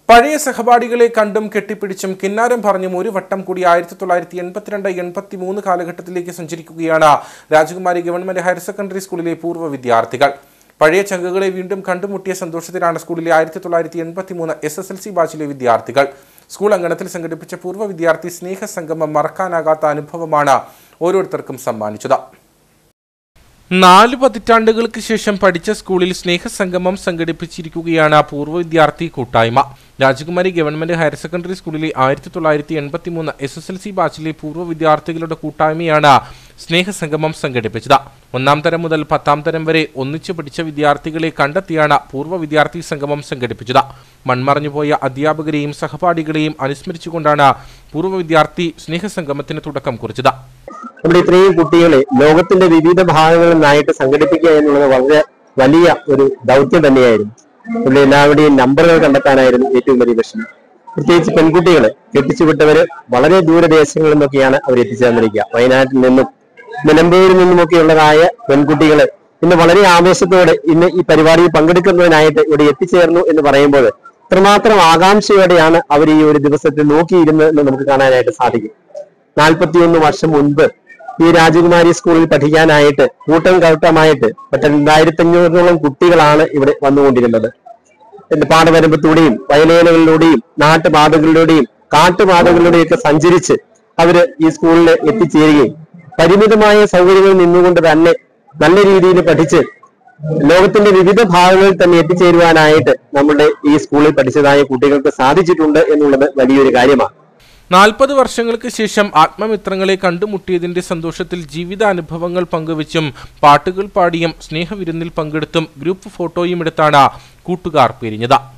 പഴയ സഹപാഠികളെ കണ്ടും കെട്ടിപ്പിടിച്ചും കിന്നാരം പറഞ്ഞും ഒരു വട്ടം കൂടി 1982-83 കാലഘട്ടത്തിലേക്ക് സഞ്ചരിക്കുകയാണ് രാജകുമാരി ഗവൺമെന്റ് ഹയർ സെക്കൻഡറി സ്കൂളിലെ പൂർവ്വ വിദ്യാർത്ഥികൾ. പഴയ ചങ്കുകളെ വീണ്ടും കണ്ടുമുട്ടിയ സന്തോഷത്തിലാണ് സ്കൂളിലെ 1983 SSLC ബാച്ചിലെ വിദ്യാർത്ഥികൾ. സ്കൂൾ അങ്കണത്തിൽ സംഘടിപ്പിച്ച പൂർവ്വ വിദ്യാർത്ഥി സ്നേഹസംഗമം മറക്കാനാകാത്ത അനുഭവമാണ് ഓരോരുത്തർക്കും സമ്മാനിച്ചത്. 4 പതിറ്റാണ്ടുകൾക്ക് ശേഷം പഠിച്ച സ്കൂളിൽ സ്നേഹസംഗമം സംഘടിപ്പിച്ചിരിക്കുകയാണ് പൂർവ്വ വിദ്യാർത്ഥി കൂട്ടായ്മ. രാജകുമാരി ഗവൺമെന്റ് ഹയർ സെക്കൻഡറി സ്കൂളിലെ 1983 SSLC ബാച്ചിലെ പൂർവ്വ വിദ്യാർത്ഥികളുടെ കൂട്ടായ്മയാണ് സ്നേഹസംഗമം സംഘടിപ്പിച്ചത്. 1ാം തരം മുതൽ 10ാം തരം വരെ ഒന്നിച്ചു പഠിച്ച വിദ്യാർത്ഥികളെ കണ്ടെത്തിയാണ് പൂർവ്വ വിദ്യാർത്ഥി സംഗമം സംഘടിപ്പിച്ചത്. മൺമറഞ്ഞുപോയ അധ്യാപകരെയും സഹപാഠികളെയും അനുസ്മരിച്ചുകൊണ്ടാണ് പൂർവ്വ വിദ്യാർത്ഥി സ്നേഹസംഗമത്തിന് തുടക്കം കുറിച്ചത്. നമ്മുടെ ഇത്രയും കുട്ടികളെ ലോകത്തിന്റെ വിവിധ ഭാഗങ്ങളിൽ നിന്നായിട്ട് സംഘടിപ്പിക്കുക എന്നുള്ളത് വളരെ വലിയ ഒരു ദൗത്യം തന്നെയായിരുന്നു. ഇവിടെ എല്ലാവരുടെയും നമ്പറുകൾ കണ്ടെത്താനായിരുന്നു ഏറ്റവും വലിയ ലക്ഷ്യം. പ്രത്യേകിച്ച് പെൺകുട്ടികളെ കെട്ടിച്ചുവിട്ടവര് വളരെ ദൂരദേശങ്ങളിൽ നിന്നൊക്കെയാണ് അവർ എത്തിച്ചേർന്നിരിക്കുക. വയനാട്ടിൽ നിന്നും നിലമ്പൂരിൽ നിന്നുമൊക്കെയുള്ളതായ പെൺകുട്ടികള് ഇന്ന് വളരെ ആവേശത്തോടെ ഇന്ന് ഈ പരിപാടിയിൽ പങ്കെടുക്കുന്നതിനായിട്ട് ഇവിടെ എത്തിച്ചേർന്നു എന്ന് പറയുമ്പോൾ ഇത്രമാത്രം ആകാംക്ഷയോടെയാണ് അവർ ഈ ഒരു ദിവസത്തെ നോക്കിയിരുന്നത് നമുക്ക് കാണാനായിട്ട് സാധിക്കും. 41 വർഷം മുൻപ് ഈ രാജകുമാരി സ്കൂളിൽ പഠിക്കാനായിട്ട് കൂട്ടമായിട്ട് 2500ഓളം കുട്ടികളാണ് ഇവിടെ വന്നുകൊണ്ടിരുന്നത്. പാടവരമ്പത്തൂടെയും വയലേലകളിലൂടെയും നാട്ടുപാതകളിലൂടെയും കാട്ടുപാതകളിലൂടെയും ഒക്കെ സഞ്ചരിച്ച് അവര് ഈ സ്കൂളിൽ എത്തിച്ചേരുകയും പരിമിതമായ സൗകര്യങ്ങളിൽ നിന്നുകൊണ്ട് തന്നെ നല്ല രീതിയിൽ പഠിച്ച് ലോകത്തിന്റെ വിവിധ ഭാഗങ്ങളിൽ തന്നെ എത്തിച്ചേരുവാനായിട്ട് നമ്മുടെ ഈ സ്കൂളിൽ പഠിച്ചതായ കുട്ടികൾക്ക് സാധിച്ചിട്ടുണ്ട് എന്നുള്ളത് വലിയൊരു കാര്യമാണ്. 40 വർഷങ്ങൾക്ക് ശേഷം ആത്മമിത്രങ്ങളെ കണ്ടുമുട്ടിയതിന്റെ സന്തോഷത്തിൽ ജീവിതാനുഭവങ്ങൾ പങ്കുവച്ചും പാട്ടുകൾ പാടിയും സ്നേഹവിരുന്നിൽ പങ്കെടുത്തും ഗ്രൂപ്പ് ഫോട്ടോയും എടുത്താണ് കൂട്ടുകാർ പിരിഞ്ഞത്.